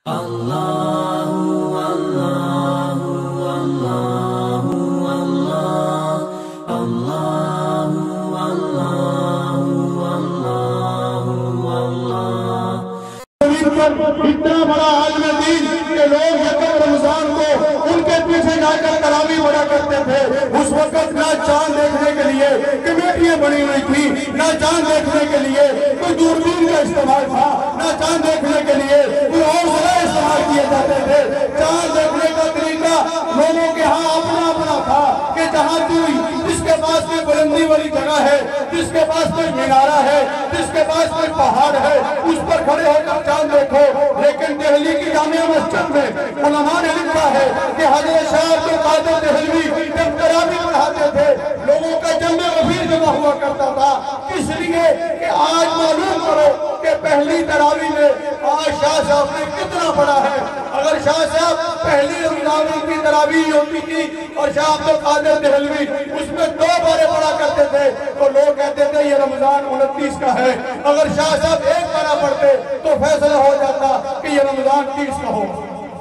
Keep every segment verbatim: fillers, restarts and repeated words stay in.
اتنا بڑا عالم دین کہ لوگ یکم رمضان کو ان کے پیچھے جا کر تراویح پڑھا کرتے تھے. اس وقت نہ چاند دیکھنے کے لیے کمیٹیاں بنی ہوئی تھی، نہ چاند دیکھنے کے لیے کوئی دوربین کا استعمال تھا، نہ چاند دیکھنے کے لیے کوئی اور ذرائع استعمال کیے جاتے تھے. چاند دیکھنے کا طریقہ لوگوں کے ہاں اپنا اپنا تھا کہ جہاں کوئی جس کے پاس کوئی بلندی والی جگہ ہے، جس کے پاس کوئی مینارہ ہے، جس کے پاس کوئی پہاڑ ہے، اس پر کھڑے ہو کر چاند دیکھو. لیکن دہلی کی جامعہ مسجد میں علماء نے لکھا ہے کہ حضرت شاہ عبد القادر دہلوی جب تراویح پڑھاتے تھے لوگوں کا جمع غفیر جمع ہوا کرتا تھا. اس لیے کہ آج معلوم کرو کہ پہلی تراویح میں آج شاہ صاحب نے کتنا پڑھا ہے. اگر شاہ صاحب پہلی رمضان کی تراویح ہوتی تھی اور شاہ عبد القادر دہلوی اس میں دو بارے پڑھا کرتے تھے تو لوگ کہتے تھے یہ رمضان انتیس کا ہے. اگر شاہ صاحب ایک بارہ پڑھتے تو فیصلہ ہو جاتا کہ یہ رمضان تیس کا ہو.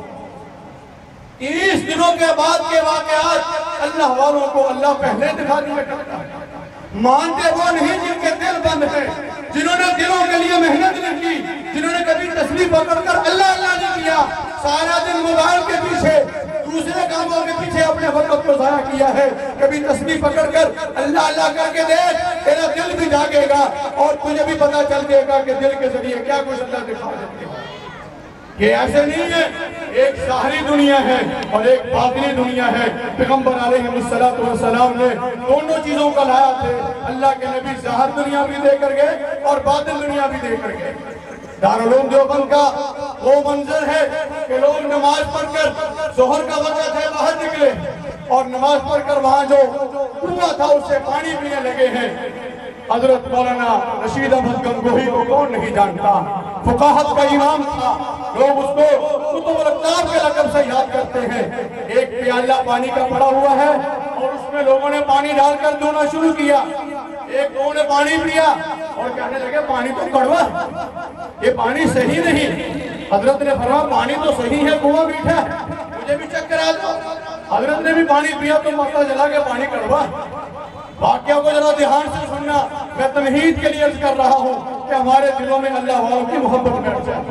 تیس دنوں کے بعد کے واقعات اللہ والوں کو اللہ پہلے دکھا دیا کرتا ہے. مانتے وہ نہیں جن کے دل بند ہیں، جنہوں نے دلوں کے لیے محنت نہیں کی، جنہوں نے کبھی تسبیح پکڑ کر اللہ اللہ نہیں کیا، سارا دن موبائل کے پیچھے دوسرے کاموں کے پیچھے اپنے وقت کو ضائع کیا ہے. کبھی تسبیح پکڑ کر اللہ اللہ کر کے دیکھ، تیرا دل بھی جاگے گا اور تجھے بھی پتا چل دے گا کہ دل کے ذریعے کیا کچھ اللہ دکھا دیتے ہیں. یہ ایسے نہیں ہے، ایک ظاہری دنیا ہے اور ایک باطنی دنیا ہے. پیغمبر علیہ السلام نے دونوں چیزوں کا لایا تھے. اللہ کے نبی ظاہر دنیا بھی دے کر گئے اور باطن دنیا بھی دے کر گئے. دارالعلوم دیوبند کا وہ منظر ہے کہ لوگ نماز پڑھ کر ظہر کا وقت ہے باہر نکلے اور نماز پڑھ کر وہاں جو کنواں تھا اس سے پانی پینے لگے ہیں. حضرت مولانا رشید احمد گنگوہی کو کون نہیں جانتا، فقاہت کا امام تھا. لوگ اس کو کتب الاقطاب کے لقب سے یاد کرتے ہیں. ایک پیالہ پانی کا پڑا ہوا ہے اور اس میں لوگوں نے پانی ڈال کر دھونا شروع کیا. ایک لوگوں نے پانی پیا اور کہنے لگے پانی تو کڑوا، یہ پانی صحیح نہیں. حضرت نے فرمایا پانی تو صحیح ہے، کنواں میٹھا ہے، مجھے بھی چیک کرا دو. حضرت نے بھی پانی پیا تو پتہ چلا کہ پانی کڑوا. واقعہ کو ذرا دھیان سے سننا، میں تمہید کے لیے عرض کر رہا ہوں کہ ہمارے دلوں میں اللہ والوں کی محبت بیٹھ جائے.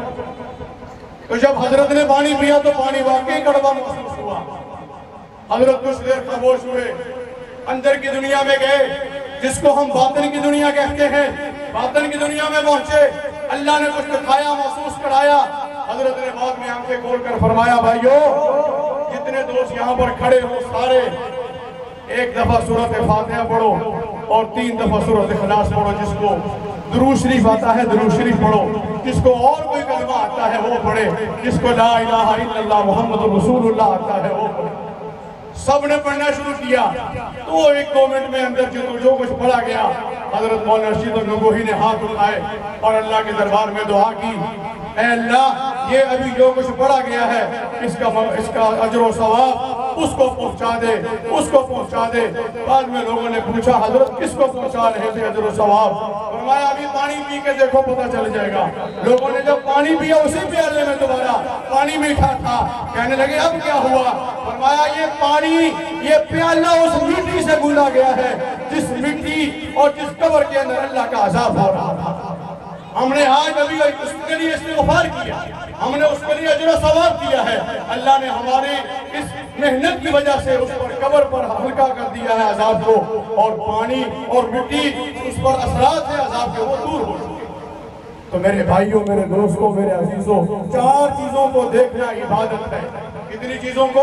تو جب حضرت نے پانی پیا تو پانی واقعی کڑوا محسوس ہوا. حضرت کچھ دیر خاموش ہوئے، اندر کی دنیا میں گئے جس کو ہم باطن کی دنیا کہتے ہیں. باطن کی دنیا میں پہنچے، اللہ نے کچھ دکھایا، محسوس کرایا. حضرت نے بعد میں آنکھیں کھول کر فرمایا بھائیو جتنے دوست یہاں پر کھڑے ہو سارے ایک دفعہ سورۃ فاتحہ پڑھو اور تین دفعہ سورۃ اخلاص پڑھو. جس کو درود شریف آتا ہے درود شریف پڑھو، جس کو اور کوئی کلمہ آتا ہے وہ پڑھے، جس کو لا الہ الا اللہ محمد رسول اللہ آتا ہے وہ پڑھے. سب نے پڑھنا شروع کیا تو وہ ایک دو منٹ میں اندر جو کچھ پڑھا گیا. حضرت مولانا رشید گنگوہی نے ہاتھ اٹھائے اور اللہ کے دربار میں دعا کی، اے اللہ یہ ابھی جو کچھ پڑھا گیا ہے اس کا اس کا اجر و ثواب اس کو پہنچا دے، اس کو پہنچا دے. بعد میں لوگوں نے پوچھا حضرت کس کو پہنچا رہے تھے اجر و ثواب؟ فرمایا ابھی پانی پی کے دیکھو پتہ چل جائے گا. لوگوں نے جب پانی پیا اسی پیالے میں دوبارہ پانی میٹھا تھا، کہنے لگے اب کیا ہوا؟ فرمایا یہ پانی یہ پیالہ اس مٹی سے گولا گیا ہے جس مٹی اور جس قبر کے اندر اللہ کا عذاب ہو رہا تھا. ہم نے آج ابھی اس کے لیے استغفار کیا، ہم نے اس کے لیے اجر و ثواب دیا ہے. اللہ نے ہمارے اس محنت کی وجہ سے اس پر قبر پر ہلکا کر دیا ہے عذاب کو، اور پانی اور مٹی اس پر اثرات ہے عذاب کے وہ دور ہو چکے. تو میرے بھائیوں، میرے دوستوں، میرے عزیزوں، چار چیزوں کو دیکھنا عبادت ہے. کتنی چیزوں کو؟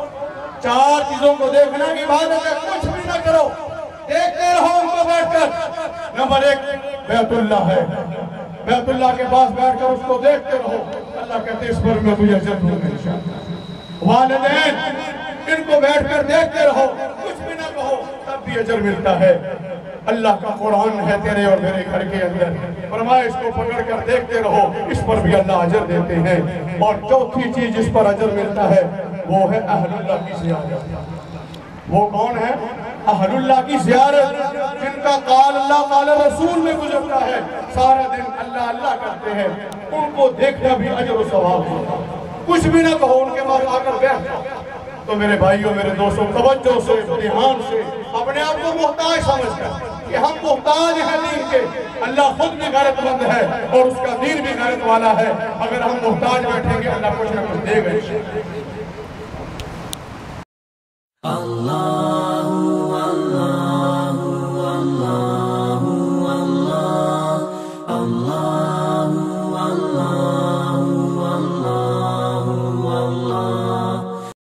چار چیزوں کو دیکھنا عبادت ہے. کچھ بھی نہ کرو، دیکھتے رہو ان کو بیٹھ کر. نمبر ایک بیت اللہ ہے، بیت اللہ کے پاس بیٹھ کر اس کو دیکھتے رہو. اللہ کہتے اس پر میں تجھے اجر دوں گا انشاءاللہ. والدین ان کو بیٹھ کر دیکھتے رہو، کچھ بھی نہ کہو تب بھی اجر ملتا ہے. اللہ کا قرآن ہے تیرے اور میرے گھر کے اندر، فرمایا اس کو پکڑ کر دیکھتے رہو، اس پر بھی اللہ اجر دیتے ہیں. اور چوتھی چیز جس پر اجر ملتا ہے وہ ہے اہل اللہ کی زیارت. وہ کون ہے؟ اہل اللہ کی زیارت، جن کا قال اللہ قال رسول میں گزرتا ہے، سارا دن اللہ اللہ کرتے ہیں. ان کو دیکھنا بھی اجر و ثواب ہوتا ہے. کچھ بھی نہ کہو، ان کے پاس آ کر بیٹھ جاؤ۔ تو میرے بھائیوں، میرے دوستوں، توجہ سے، دھیان سے، اپنے آپ کو محتاج سمجھ کر کہ ہم محتاج ہیں دین کے، اللہ خود بھی غیرت مند ہے اور اس کا دین بھی غیرت والا ہے۔ اگر ہم محتاج بیٹھیں گے اللہ کچھ نہ کچھ دے گا۔